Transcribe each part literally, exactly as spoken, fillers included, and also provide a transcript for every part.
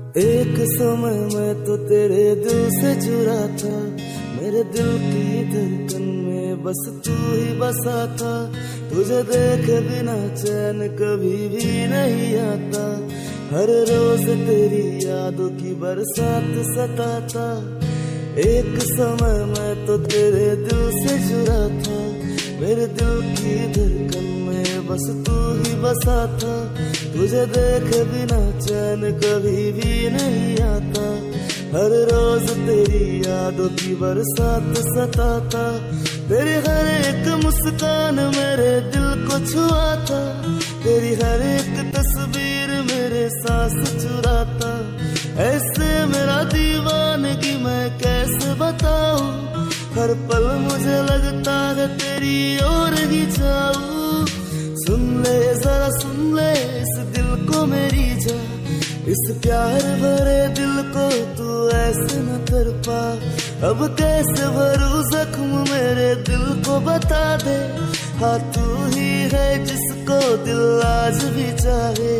एक समय मैं तो तेरे दिल से जुड़ा था, मेरे दिल की धड़कन में बस तू ही बसा था। तुझे देखे बिना चैन कभी भी नहीं आता, हर रोज तेरी यादों की बरसात सताता। एक समय मैं तो तेरे दिल से जुड़ा था, मेरे दिल की धड़कन में बस तू ही बसा था। तुझे देखे बिना चैन कभी भी नहीं आता, हर रोज तेरी यादों की बरसात सताता। तेरी हर एक मुस्कान मेरे दिल को छुआ था, तेरी हर एक तस्वीर मेरे सांस चुराता। ऐसे मेरा दीवानगी मैं कैसे बताऊं, हर पल मुझे लगता है तेरी ओर ही जाऊं। सुन ले जरा सुन ले इस दिल को मेरी जा, इस प्यार भरे दिल को तू ऐसे न तड़पा। अब कैसे भरूं जख्म मेरे दिल को बता दे, हाँ तू ही है जिसको दिल आज भी चाहे।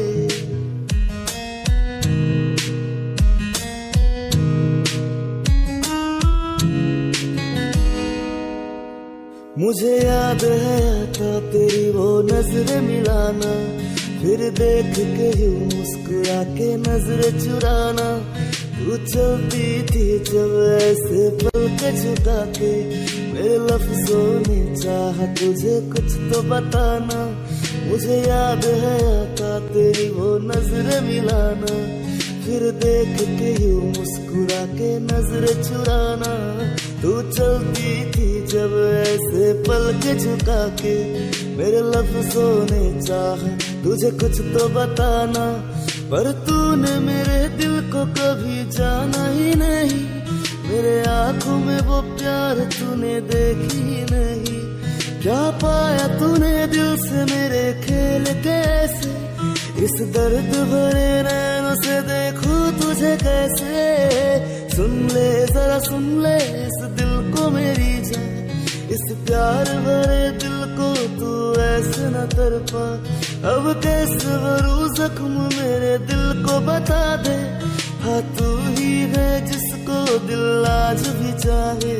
मुझे याद है आता तेरी वो नजरें मिलाना, फिर देख के यूं मुस्कुरा के नजरें चुराना। तू चलती थी जब ऐसे पल के झुका के, मेरे लफ्जों ने चाहा तुझे कुछ तो बताना। मुझे याद है आता तेरी वो नजरें मिलाना, फिर देख के यूं मुस्कुरा के नजरें चुराना। तू चलती थी जब ऐसे पल के झुका के, मेरे लफ्जों ने चाहा तुझे कुछ तो बताना। पर तूने मेरे दिल को कभी जाना ही नहीं, मेरे आंखों में वो प्यार तूने देखी ही नहीं। क्या पाया तूने दिल से मेरे खेल कैसे, इस दर्द भरे नैनों से देखूं तुझे कैसे। सुन ले जरा सुन ले इस दिल को मेरी जा, इस प्यार भरे दिल को तू ऐसे न तड़पा। अब कैसे भरूं जख्म मेरे दिल को बता दे, हाँ तू ही है जिसको दिल आज भी चाहे।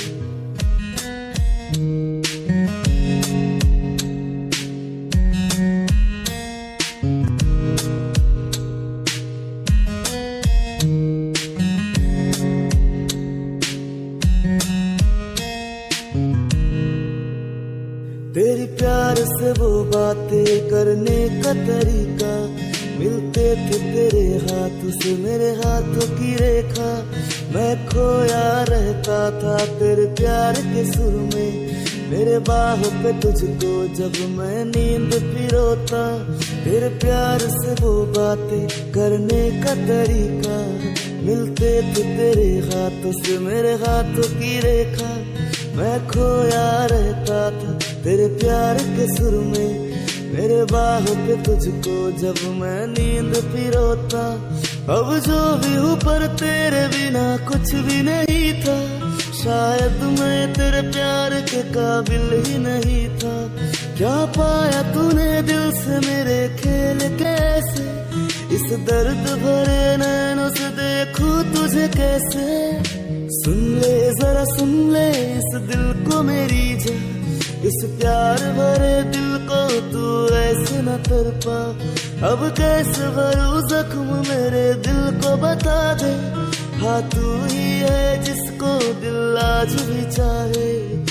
तेरी प्यार से वो बातें करने का तरीका, मिलते थे तेरे हाथ से मेरे हाथों की रेखा। मैं खोया रहता था तेरे प्यार के सुर में, मेरे बाहों पे तुझको जब मैं नींद पिरोता। तेरे प्यार से वो बातें करने का तरीका, मिलते थे तेरे हाथों से मेरे हाथों की रेखा। मैं खोया रहता था तेरे प्यार के सुर में, मेरे बाहों पे तुझको जब मैं नींद पिरोता। अब जो भी हूँ पर तेरे बिना कुछ भी नहीं था, शायद मैं तेरे प्यार के काबिल ही नहीं था। क्या पाया तूने दिल से मेरे खेल कैसे, इस दर्द भरे नैनों से देखूं तुझे कैसे। सुन ले जरा सुन ले इस दिल को मेरी जा, इस प्यार भरे दिल को तू ऐसे न तड़पा। अब कैसे भरूं जख्म मेरे दिल को बता दे, हाँ तू ही है जिसको दिल आज भी चाहे।